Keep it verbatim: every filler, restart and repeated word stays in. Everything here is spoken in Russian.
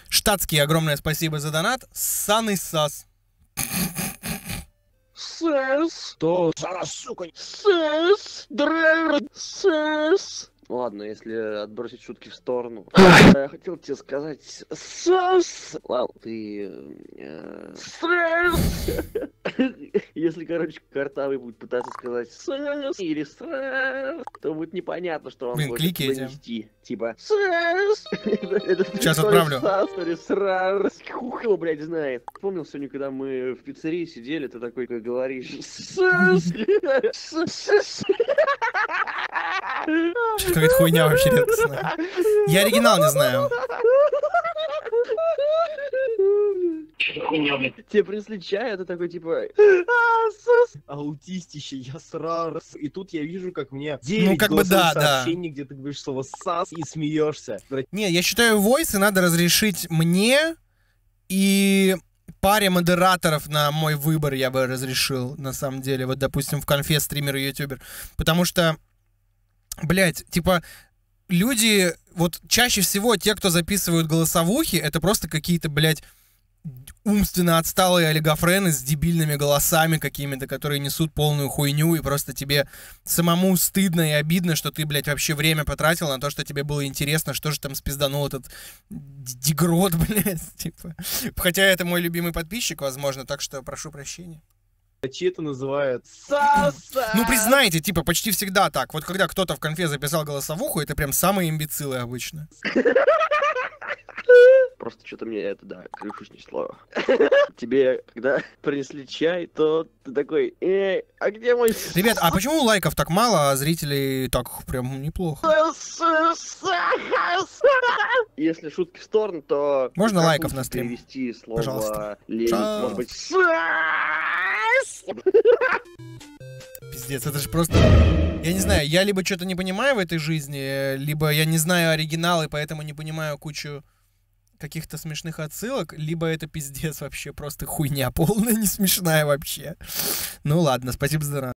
Штатский, огромное спасибо за донат. Сан и Сас. Сэс. То, сука. Сэс. Дрэр. Сэс. Ладно, если отбросить шутки в сторону. Я хотел тебе сказать... Сэс. Ладно, ты... Сэс. Если, короче, Картавый будет пытаться сказать сэс или сэс, то будет непонятно, что он Блин, хочет кликайте. донести. Типа сэс. Сейчас отправлю. Хух его, блядь, знает. Помнил сегодня, когда мы в пиццерии сидели, ты такой как говоришь сэс. Что какая-то хуйня вообще редкостная. Я оригинал не знаю. Тебе принесли чай, а ты такой типа... Аутистище, я сразу. И тут я вижу, как мне Ну, девять как бы да, голосовых да. сообщений, где ты говоришь слово «сас» и смеешься. Не, я считаю, войсы надо разрешить мне и паре модераторов на мой выбор я бы разрешил, на самом деле. Вот, допустим, в конфе стример и ютубер. Потому что, блядь, типа, люди, вот чаще всего те, кто записывают голосовухи, это просто какие-то, блядь, умственно отсталые олигофрены с дебильными голосами какими-то, которые несут полную хуйню, и просто тебе самому стыдно и обидно, что ты, блядь, вообще время потратил на то, что тебе было интересно, что же там спизданул этот дегрот, блядь, типа. Хотя это мой любимый подписчик, возможно, так что прошу прощения. Чьи-то называют «саса». Ну, признайте, типа, почти всегда так. Вот когда кто-то в конфе записал голосовуху, это прям самые имбецилы обычно. Просто что-то мне это, да, крышу снесло. Тебе, когда принесли чай, то ты такой, эй, а где мой... Ребят, а почему лайков так мало, а зрителей так прям неплохо? Если шутки в сторону, то... Можно как лайков лучше на стрим? перевести слово Пожалуйста. лень? Пожалуйста. Может быть... Пиздец, это же просто... Я не знаю, я либо что-то не понимаю в этой жизни, либо я не знаю оригинал, и поэтому не понимаю кучу каких-то смешных отсылок, либо это пиздец вообще, просто хуйня полная, не смешная вообще. Ну ладно, спасибо за донат.